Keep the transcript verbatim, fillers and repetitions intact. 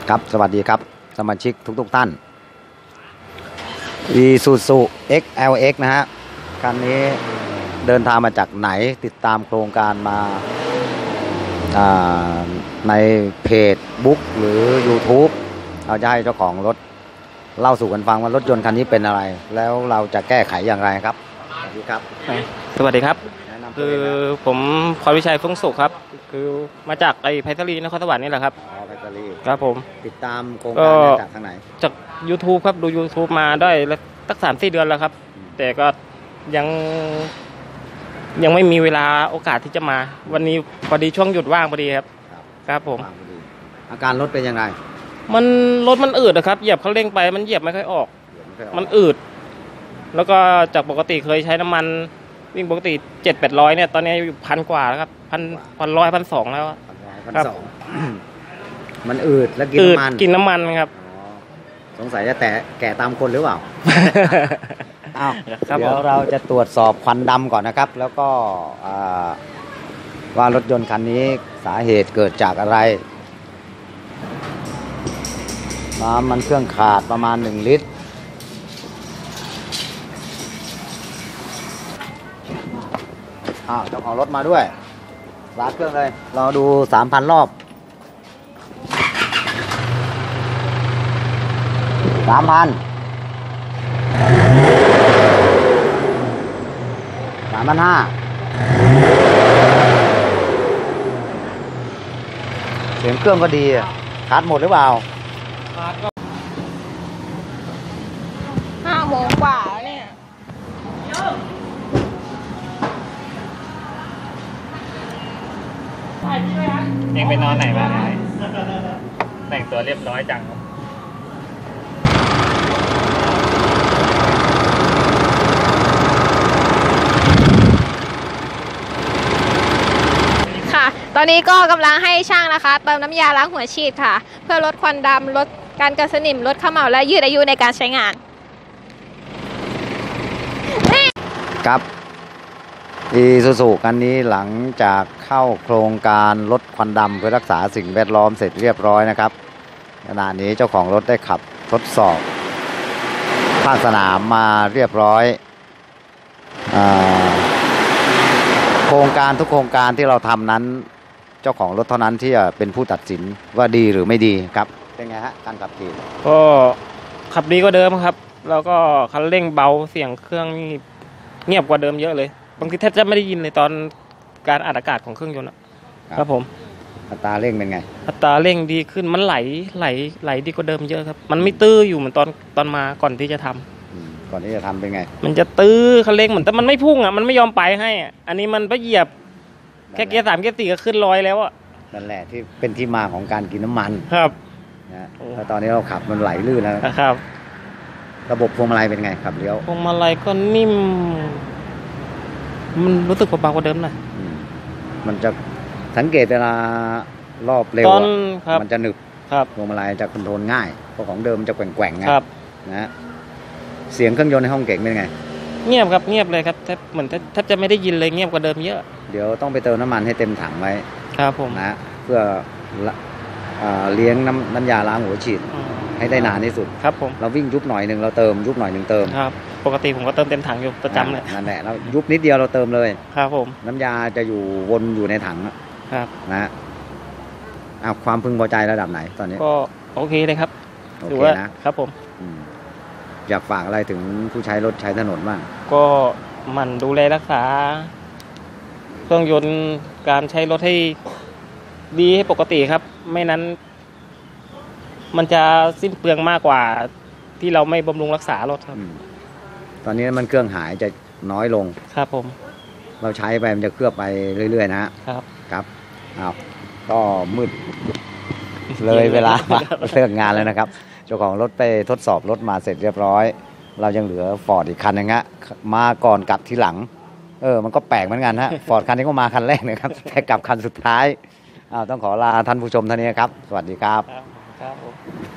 ครับสวัสดีครับสมาชิกทุกๆท่าน Isuzu เอ็กซ์ แอล เอ็กซ์ นะฮะคันนี้เดินทางมาจากไหนติดตามโครงการมาในเพจบุ๊กหรือ YouTube เราจะให้เจ้าของรถเล่าสู่กันฟังว่ารถยนต์คันนี้เป็นอะไรแล้วเราจะแก้ไขอย่างไรครับสวัสดีครับสวัสดีครับคือผมพรวิชัยฟุ้งสุขครับคือมาจากไอ้ไพศาลีนครสวรรค์นี่แหละครับอ๋อไพศาลีครับผมติดตามโครงการจากทางไหนจาก YouTube ครับดู YouTube มาได้สัก สามสี่ เดือนแล้วครับแต่ก็ยังยังไม่มีเวลาโอกาสที่จะมาวันนี้พอดีช่วงหยุดว่างพอดีครับครับผมอาการรถเป็นยังไงมันรถมันอืดนะครับเหยียบคันเร่งไปมันเหยียบไม่ค่อยออกมันอืดแล้วก็จากปกติเคยใช้น้ำมันวิ่งปกติเจ็ดแปดร้อยเนี่ยตอนนี้อยู่พันกว่าแล้วครับพันพันร้อยพันสองแล้วพันสองมันอืดแล้วกินน้ำมันกินน้ำมันครับสงสัยจะแต่แก่ตามคนหรือเปล่าอ้าวเดี๋ยวเราจะตรวจสอบควันดำก่อนนะครับแล้วก็ว่ารถยนต์คันนี้สาเหตุเกิดจากอะไรน้ำมันเครื่องขาดประมาณหนึ่งลิตรอ้าวเจ้าของรถมาด้วยลาดเครื่องเลยเราดู สามพัน รอบ สามพัน สามพันห้าเสียงเครื่องก็ดีชาร์จหมดหรือเปล่าห้าโมงกว่าเนี่ยเองไปนอนไหนมาแต่งตัวเรียบร้อยจังค่ะตอนนี้ก็กำลังให้ช่างนะคะเติมน้ำยาล้างหัวฉีดค่ะเพื่อลดควันดำลดการกัดสนิมลดเขม่าและยืดอายุในการใช้งานครับIsuzuคันนี้หลังจากเข้าโครงการลดควันดำเพื่อรักษาสิ่งแวดล้อมเสร็จเรียบร้อยนะครับขณะนี้เจ้าของรถได้ขับทดสอบภาคสนามมาเรียบร้อยโครงการทุกโครงการที่เราทำนั้นเจ้าของรถเท่านั้นที่จะเป็นผู้ตัดสินว่าดีหรือไม่ดีครับเป็นไงฮะการขับขี่ก็ขับดีกว่าเดิมครับแล้วก็คันเร่งเบาเสียงเครื่องนี่เงียบกว่าเดิมเยอะเลยบางทีแทบจะไม่ได้ยินเลยตอนการอัดอากาศของเครื่องยนต์ครับผมอัตราเร่งเป็นไงอัตราเร่งดีขึ้นมันไหลไหลไหลดีกว่าเดิมเยอะครับมันไม่ตื้ออยู่เหมือนตอนตอนมาก่อนที่จะทำก่อนที่จะทำเป็นไงมันจะตื้อคันเร่งเหมือนแต่มันไม่พุ่งอ่ะมันไม่ยอมไปให้อ่ะอันนี้มันไปเหยียบแค่เกียร์สามเกียร์สี่ก็ขึ้นร้อยแล้วอ่ะนั่นแหละที่เป็นที่มาของการกินน้ำมันครับนะแล้วตอนนี้เราขับมันไหลลื่นแล้วครับระบบพวงมาลัยเป็นไงขับเลี้ยวพวงมาลัยก็นิ่มมันรู้สึกเบากว่าเดิมหน่อยมันจะสังเกตเวลารอบเร็วมันจะหนึบพวงมาลัยจะคอนโทรลง่ายเพราะของเดิมจะแกว่งๆไงนะเสียงเครื่องยนต์ในห้องเก่งเป็นไงเงียบครับเงียบเลยครับแทบเหมือนแทบจะไม่ได้ยินเลยเงียบกว่าเดิมเยอะเดี๋ยวต้องไปเติมน้ำมันให้เต็มถังไว้ครับผมนะเพื่อเลี้ยงน้ำน้ำยาล้างหัวฉีดให้ได้นานที่สุดครับผมเราวิ่งยุบหน่อยหนึ่งเราเติมยุบหน่อยหนึ่งเติมครับปกติผมก็เติมเต็มถังอยู่ประจำเลยนั่นแหละเรายุบนิดเดียวเราเติมเลยครับผมน้ำยาจะอยู่วนอยู่ในถังครับนะเอาความพึงพอใจระดับไหนตอนนี้ก็โอเคเลยครับโอเคนะครับผมอยากฝากอะไรถึงผู้ใช้รถใช้ถนนบ้างก็มันดูแลรักษาเครื่องยนต์การใช้รถให้ดีให้ปกติครับไม่นั้นมันจะสิ้นเปลืองมากกว่าที่เราไม่บำรุงรักษารถครับตอนนี้มันเครื่องหายจะน้อยลงครับผมเราใช้ไปมันจะเคลือบไปเรื่อยๆนะครับครับอ้าวก็มืดเลยเวลาเลิกงานแล้วนะครับเจ้าของรถไปทดสอบรถมาเสร็จเรียบร้อยเรายังเหลือฟอร์ดอีกคันนึงฮะมาก่อนกลับทีหลังเออมันก็แปลกเหมือนกันฮะฟอร์ดคันนี้ก็มาคันแรกนะครับแต่กลับคันสุดท้ายอ้าวต้องขอลาท่านผู้ชมท่านนี้ครับสวัสดีครับครับผม